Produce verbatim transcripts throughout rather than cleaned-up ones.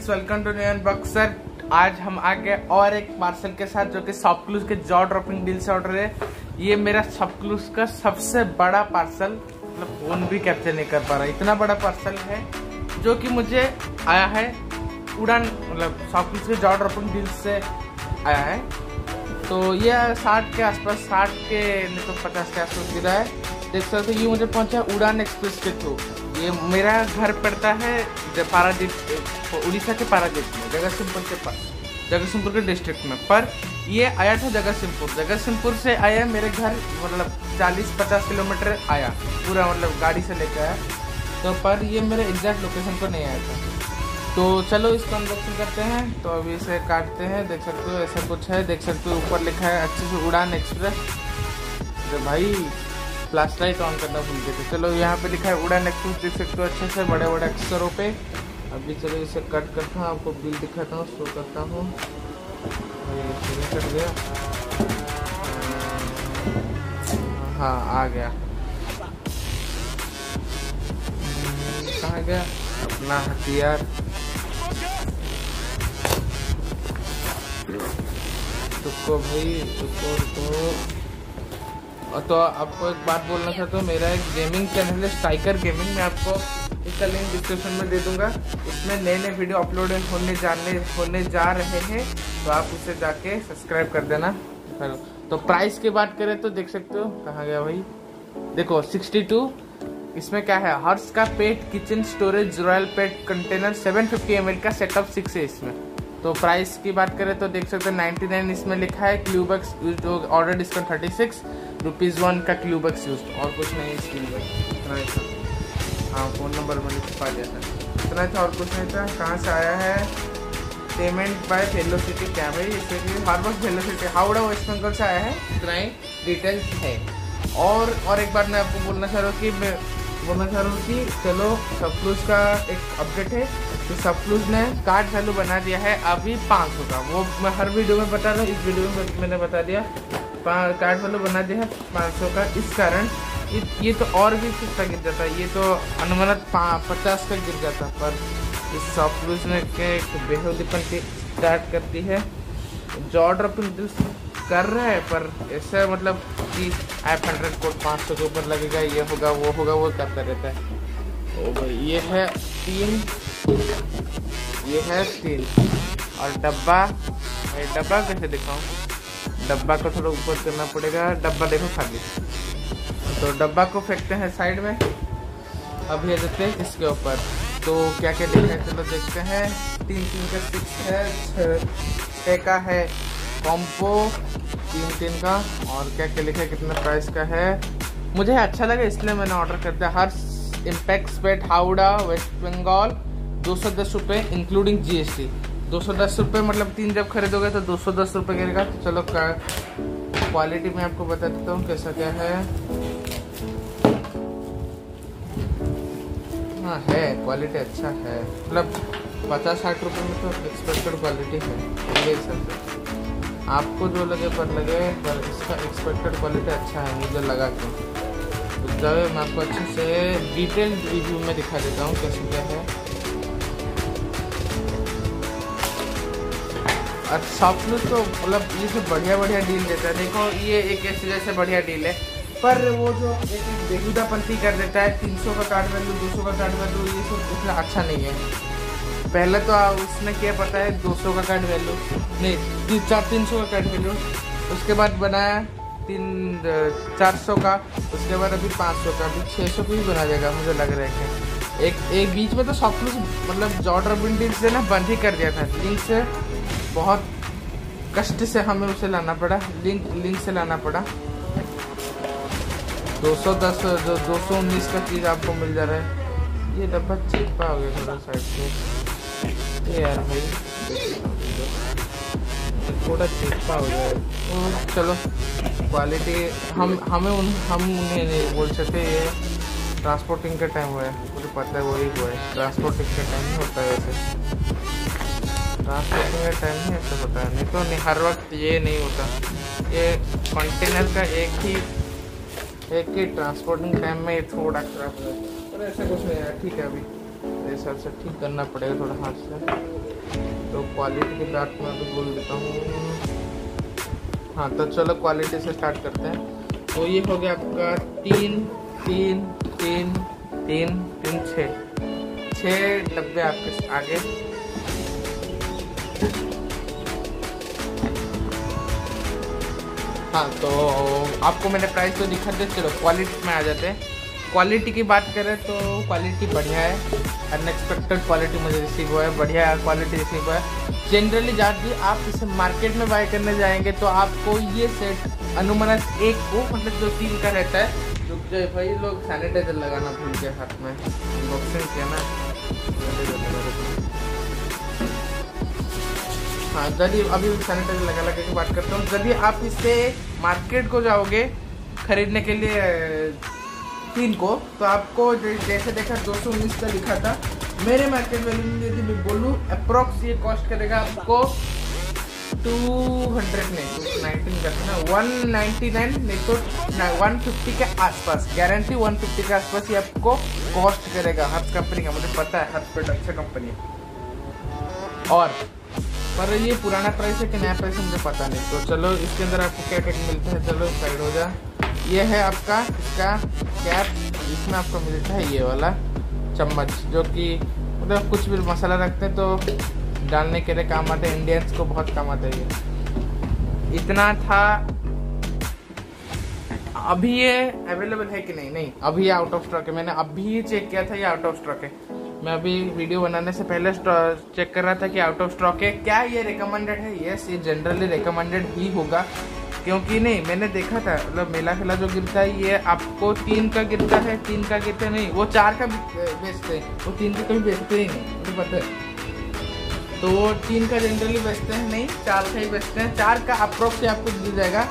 Friends, welcome to new unbox. Sir आज हम आ गए और एक पार्सल के साथ जो कि शॉपक्लूज के जॉ ड्रॉपिंग डील से ऑर्डर है। ये मेरा शॉपक्लूज का सबसे बड़ा पार्सल, मतलब फोन भी कैप्चर नहीं कर पा रहा, इतना बड़ा पार्सल है जो कि मुझे आया है उड़ान, मतलब शॉपक्लूज के जॉ ड्रॉपिंग डील से आया है। तो ये साठ के आसपास, साठ के नहीं तो पचास के आसपास गिरा है। देख सकते हो ये मुझे पहुंचा उड़ान एक्सप्रेस के थ्रू। ये मेरा घर पड़ता है पारादीप, उड़ीसा के पारादीप में, जगतसिंहपुर के पास, जगतसिंहपुर के डिस्ट्रिक्ट में। पर ये आया था जगतसिंहपुर, जगतसिंहपुर से आया मेरे घर, मतलब चालीस पचास किलोमीटर आया पूरा, मतलब गाड़ी से लेकर आया। तो पर ये मेरे एग्जैक्ट लोकेशन पर नहीं आया था। तो चलो इसको अनबॉक्सिंग करते हैं। तो अभी इसे काटते हैं। देख सकते हो ऐसा कुछ है, देख सकते हो ऊपर लिखा है अच्छे से उड़ान एक्सप्रेस। तो भाई फ्लैश लाइट ऑन करना भूल गए थे। चलो यहाँ पे लिखा है उड़ान एक्सप्रेस, देख सकते हो अच्छे से बड़े बड़े अक्षरों पे। अभी चलो इसे कट करता हूँ, आपको बिल दिखाता हूँ, शो करता हूँ। कट गया, हाँ आ गया। कहाँ गया अपना हथियार? रुको भाई, रुको रुको। तो आपको एक बात बोलना चाहता हूँ, मेरा एक गेमिंग चैनल है स्ट्राइकर गेमिंग, मैं आपको इसका लिंक डिस्क्रिप्शन में दे दूंगा। उसमें नए नए वीडियो अपलोड होने जाने होने जा रहे हैं, तो आप उसे जाके सब्सक्राइब कर देना। तो प्राइस की बात करें तो देख सकते हो, कहाँ गया भाई, देखो बासठ। इसमें क्या है, हर्ष का PET kitchen storage royal PET container seven fifty M L का सेटअप सिक्स है इसमें। तो प्राइस की बात करें तो देख सकते हैं नाइन्टी नाइन इसमें लिखा है। क्यूबक्स use, order discount thirty six rupees one का क्यूबक्स यूज, और कुछ नहीं इसके लिए, इतना ही था। हाँ फोन नंबर में लिख पा दिया था, इतना था और कुछ नहीं था। कहाँ से आया है? पेमेंट बाय वेलोसिटी कैमरे, जैसे कि हार्बर्स वेलोसिटी हावड़ा वेस्ट बंगाल से आया है। इतना ही डिटेल्स है। और और एक बार मैं आपको बोलना चाह रहा हूँ कि मैं बोलना चाह रहा हूँ कि चलो शॉपक्लूज का एक अपडेट है कि शॉपक्लूज ने कार्ड वैल्यू बना दिया है अभी पाँच सौ का। वो मैं हर वीडियो में बता रहा हूँ, इस वीडियो में मैंने बता दिया कार्ड वैल्यू बना दिया है पाँच सौ का। इस कारण ये तो और भी सस्ता गिर जाता है, ये तो अनुमानित पचास का गिर जाता। पर इस शॉपक्लूज ने के बेहूदीपन स्टार्ट करती है, जॉ ड्रॉपिंग कर रहा है। पर ऐसा मतलब कि ऐप हंड्रेड कोड पाँच सौ के ऊपर लगेगा, ये होगा वो होगा, वो करता रहता है। ओ भाई ये है तीन, ये है तीन और डब्बा। डब्बा कैसे दिखाऊं? डब्बा को थोड़ा ऊपर करना पड़ेगा। डब्बा देखो खाली, तो डब्बा को फेंकते हैं साइड में। अब ये देते हैं इसके ऊपर, तो क्या क्या लिखा है चलो देखते हैं। तीन तीन का सिक्स है, छः का है कॉम्पो, तीन तीन का। और क्या क्या लिखा है, कितना प्राइस का है, मुझे अच्छा लगा इसलिए मैंने ऑर्डर कर दिया। हर impact pet Howrah west Bengal, दो सौ दस रुपये इंक्लूडिंग जीएसटी। दो सौ दस रुपये मतलब तीन जब खरीदोगे तो दो सौ दस रुपये गिरेगा। तो चलो क्वालिटी में आपको बता देता हूँ कैसा क्या है। हाँ है, क्वालिटी अच्छा है, मतलब पचास साठ रुपये में तो एक्सपेक्टेड क्वालिटी है। ये सब आपको जो लगे पर लगे, पर इसका एक्सपेक्टेड क्वालिटी अच्छा है मुझे लगा के। तो जब मैं आपको अच्छे से डिटेल रिव्यू में दिखा देता हूँ कैसे क्या है। और शॉपक्लूज तो मतलब ये सब बढ़िया बढ़िया डील देता है। देखो ये एक ऐसे जैसे बढ़िया डील है, पर वो जो एक एक बेहुदापंती कर देता है, तीन सौ का कार्ड वैल्यू, दो सौ का कार्ड वैल्यू, ये सब उतना अच्छा नहीं है। पहले तो उसने क्या पता है दो सौ का कार्ड वैल्यू नहीं, चार तीन सौ का कार्ड वैल्यू, उसके बाद बनाया तीन चार सौ का, उसके बाद अभी पाँच सौ का, अभी छः सौ का भी बना जाएगा मुझे लग रहा है। एक एक बीच में तो शॉपक्लूज मतलब जॉ ड्रॉपिंग डील से ना बंद ही कर दिया था। लिंक से बहुत कष्ट से हमें उसे लाना पड़ा, लिंक लिंक से लाना पड़ा। दो सौ दस दो सौ उन्नीस का चीज़ आपको मिल जा रहा है। ये डब्बा चिपका हो गया थोड़ा साइड से, ये यार भाई थोड़ा चिपका हो जाए। तो चलो क्वालिटी हम हमें उन हम उन्हें नहीं बोल सकते, ये ट्रांसपोर्टिंग का टाइम हुआ है, मुझे पता है वही हुआ है। ट्रांसपोर्टिंग का टाइम नहीं होता है वैसे, ट्रांसपोर्टिंग का टाइम नहीं ऐसा होता है, नहीं तो नहीं हर वक्त ये नहीं होता। ये कंटेनर का एक ही एक ही ट्रांसपोर्टिंग टाइम में थोड़ा खराब है, पर ऐसा कुछ नहीं है, ठीक है। अभी मेरे हिसाब से ठीक करना पड़ेगा थोड़ा हाथ से। तो क्वालिटी की बात मैं अभी बोल देता हूँ। हाँ तो चलो क्वालिटी से स्टार्ट करते हैं। तो ये हो गया आपका तीन तीन तीन तीन तीन छः छः डब्बे आपके आगे। हाँ तो आपको मैंने प्राइस तो दिखा दे। चलो क्वालिटी में आ जाते हैं। क्वालिटी की बात करें तो क्वालिटी बढ़िया है, अनएक्सपेक्टेड क्वालिटी मुझे रिसीव हुआ है, बढ़िया क्वालिटी रिसीव हुआ है। जनरली जब भी आप इसे मार्केट में बाय करने जाएंगे तो आपको ये सेट अनुमानन एक को मतलब जो तीन का रहता है, जो जो भाई लोग सैनिटाइजर लगाना भूल गए हाथ में, अनबॉक्सिंग किया ना। हाँ यदि अभी सैनिटाइजर लगा लगा की बात करता हूँ, यदि आप इससे मार्केट को जाओगे खरीदने के लिए तीन को, तो आपको जैसे देखा दो सौ उन्नीस का लिखा था, मेरे मार्केट वैल्यू में यदि मैं बोलूँ अप्रोक्स ये कॉस्ट करेगा आपको टू हंड्रेड नहीं नाइनटीन का था ना, वन नाइन्टी नाइन नहीं तो वन फिफ्टी के आसपास, गारंटी वन फिफ्टी के आसपास ये आपको कॉस्ट करेगा हर कंपनी का। मुझे पता है हर पेट अच्छा कंपनी है, और पर ये पुराना प्राइस है कि नया प्राइस है मुझे पता नहीं। तो चलो इसके अंदर आपको क्या क्या मिलता है, चलो साइड हो जा। ये है आपका इसका कैप, इसमें आपको मिलता है ये वाला चम्मच, जो कि मतलब कुछ भी मसाला रखते हैं तो डालने के लिए काम आते हैं, इंडियंस को बहुत काम आता है ये। इतना था। अभी ये अवेलेबल है कि नहीं? नहीं अभी ये आउट ऑफ स्टॉक है। मैंने अभी चेक किया था, ये आउट ऑफ स्टॉक है। मैं अभी वीडियो बनाने से पहले चेक कर रहा था कि आउट ऑफ स्टॉक है। क्या ये रिकमेंडेड है? यस, ये जनरली रिकमेंडेड ही होगा, क्योंकि नहीं मैंने देखा था मतलब मेला खेला जो गिरता है ये आपको तीन का गिरता है, तीन का गिरता नहीं, वो चार का बेचते हैं, वो तीन का कभी बेचते ही नहीं, मुझे पता है। तो वो तीन का जनरली बेचते हैं, नहीं चार का ही बेचते हैं। चार का अप्रोक्स से आपको मिल जाएगा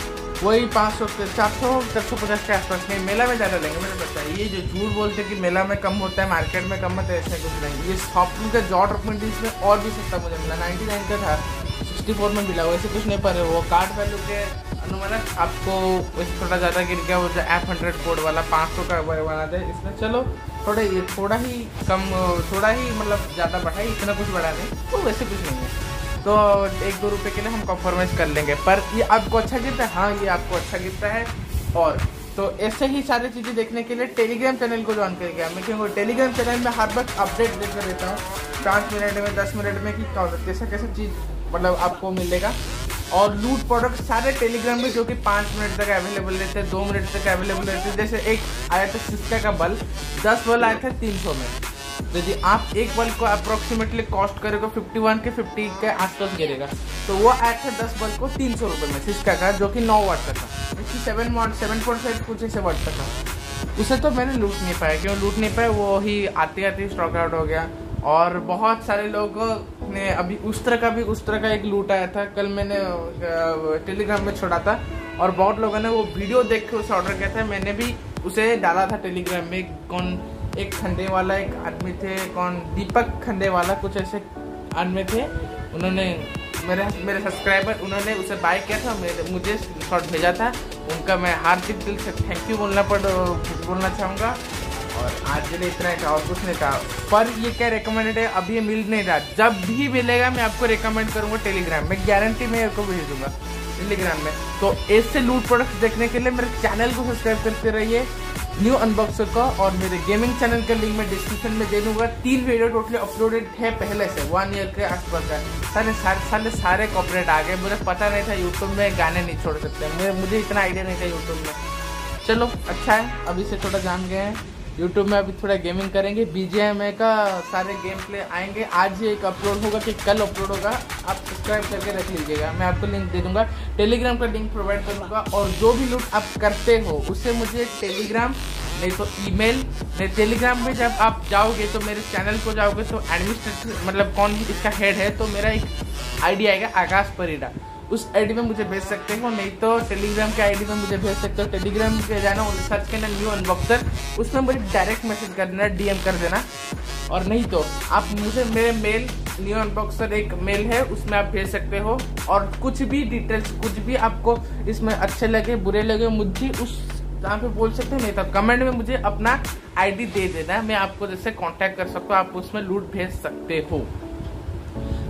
वही पाँच सौ चार सौ चार सौ पचास के आसपास। नहीं मेला में ज़्यादा लेंगे, मुझे पता है। ये जो झूठ बोलते हैं कि मेला में कम होता है मार्केट में कम होता है, ऐसा कुछ नहीं। ये शॉपिंग का जॉ डॉक्यूमेंट्स में और भी सस्ता मुझे मिला, नाइन्टी नाइन का था, सिक्सटी फोर में मिला, वैसे कुछ नहीं। पर वो कार्ड वैल्यू के अनुमान आपको वैसे थोड़ा ज़्यादा गिर गया, वो जो एफ हंड्रेड कोड वाला पाँच सौ का बना दे इसमें। चलो थोड़ा ये थोड़ा ही कम, थोड़ा ही मतलब ज़्यादा बढ़ा है, इतना कुछ बढ़ा नहीं, तो वैसे कुछ नहीं है। तो एक दो रुपए के लिए हम कॉम्प्रोमाइज़ कर लेंगे, पर ये आपको अच्छा गिरता है। हाँ ये आपको अच्छा गिरता है। और तो ऐसे ही सारी चीज़ें देखने के लिए टेलीग्राम चैनल को ज्वाइन कर गया मैं, क्योंकि टेलीग्राम चैनल में हर वक्त अपडेट देते रहता हूँ, पाँच मिनट में दस मिनट में कि कैसा कैसा चीज़ मतलब आपको मिलेगा। और लूट प्रोडक्ट सारे टेलीग्राम में जो कि पाँच मिनट तक अवेलेबल रहते हैं, दो मिनट तक अवेलेबल रहते हैं। जैसे एक आया था सिस्का का बल्ब, दस बल्ब आए थे तीन सौ में। यदि आप एक बल्ब को अप्रोक्सीमेटली कॉस्ट करेगा फिफ्टी वन के फिफ्टी के आसपास गिरेगा, तो वो आया था दस बल्ब को तीन सौ रुपये में सिस्का का, जो कि नौ वाट का था, इसकी seven watt seven point five कुछ ऐसे वाट का था। उसे तो मैंने लूट नहीं पाया, क्यों लूट नहीं पाया, वो ही आते आते स्टॉक आउट हो गया। और बहुत सारे लोगों ने अभी उस तरह का भी उस तरह का एक लूट आया था, कल मैंने टेलीग्राम में छोड़ा था, और बहुत लोगों ने वो वीडियो देख के उसे ऑर्डर किया था। मैंने भी उसे डाला था टेलीग्राम में। कौन एक खंडे वाला एक आदमी थे, कौन दीपक खंडे वाला कुछ ऐसे आदमी थे, उन्होंने मेरे मेरे सब्सक्राइबर उन्होंने उसे बाय किया था, मेरे मुझे शॉर्ट भेजा था। उनका मैं हार्दिक दिल से थैंक यू बोलना पड़ बोलना चाहूँगा। और आज के लिए इतना ही था और कुछ नहीं था। पर ये क्या रिकमेंडेड है, अभी ये मिल नहीं रहा, जब भी मिलेगा मैं आपको रिकमेंड करूँगा टेलीग्राम में, गारंटी मैं आपको भेज दूँगा टेलीग्राम में। तो ऐसे लूट प्रोडक्ट्स देखने के लिए मेरे चैनल को सब्सक्राइब करते रहिए, न्यू अनबॉक्सर का। और मेरे गेमिंग चैनल का लिंक मैं डिस्क्रिप्शन में दे दूंगा। तीन वीडियो टोटली अपलोडेड है पहले से, वन ईयर के आसपास का। सारे सारे सारे सारे कॉपीराइट आ गए, मुझे पता नहीं था यूट्यूब में गाने नहीं छोड़ सकते, मुझे मुझे इतना आइडिया नहीं था यूट्यूब में। चलो अच्छा है, अभी से थोड़ा जान गए हैं। यूट्यूब में अभी थोड़ा गेमिंग करेंगे, बीजीएमआई का सारे गेम प्ले आएंगे। आज ये एक अपलोड होगा कि कल अपलोड होगा, आप सब्सक्राइब करके रख लीजिएगा, मैं आपको लिंक दे दूंगा, टेलीग्राम का लिंक प्रोवाइड करूँगा। और जो भी लूट आप करते हो उससे मुझे टेलीग्राम नहीं तो ईमेल नहीं, टेलीग्राम में जब आप जाओगे तो मेरे चैनल को जाओगे तो एडमिनिस्ट्रेटर मतलब कौन इसका हेड है, तो मेरा एक आईडी आएगा आकाश परिडा, उस आईडी में मुझे भेज सकते हो। नहीं तो टेलीग्राम के आईडी में मुझे भेज सकते हो। टेलीग्राम पे जाना, सर्च करना न्यू अनबॉक्सर, उसमें मुझे डायरेक्ट मैसेज कर देना, डीएम कर देना। और नहीं तो आप मुझे मेरे मेल न्यू अनबॉक्सर एक मेल है, उसमें आप भेज सकते हो। और कुछ भी डिटेल्स, कुछ भी आपको इसमें अच्छे लगे बुरे लगे, मुझे उस जहाँ पे बोल सकते हो। नहीं तो कमेंट में मुझे अपना आईडी दे देना, मैं आपको जैसे कांटेक्ट कर सकता हूँ, आप उसमें लूट भेज सकते हो।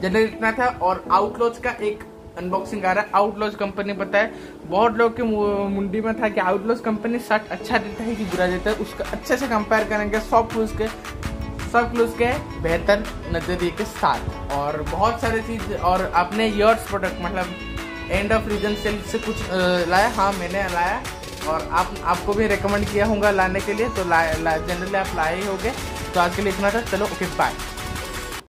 जनरली इतना था। और आउटलॉज का एक अनबॉक्सिंग आ रहा है। आउटलॉज कंपनी पता है बहुत लोग के मुंडी में था कि आउटलॉज कंपनी शर्ट अच्छा देता है कि बुरा देता है, उसका अच्छे से कंपेयर करेंगे सॉफ्ट क्लूज के सॉफ्ट क्लूज के बेहतर नजरिए के साथ। और बहुत सारे चीज और अपने ईयर्स प्रोडक्ट मतलब एंड ऑफ रीजन सेल से कुछ लाया। हाँ मैंने लाया और आप आपको भी रिकमेंड किया होगा लाने के लिए, तो जनरली आप लाए ही होंगे। तो आज के लिए इतना था, चलो ओके बाय।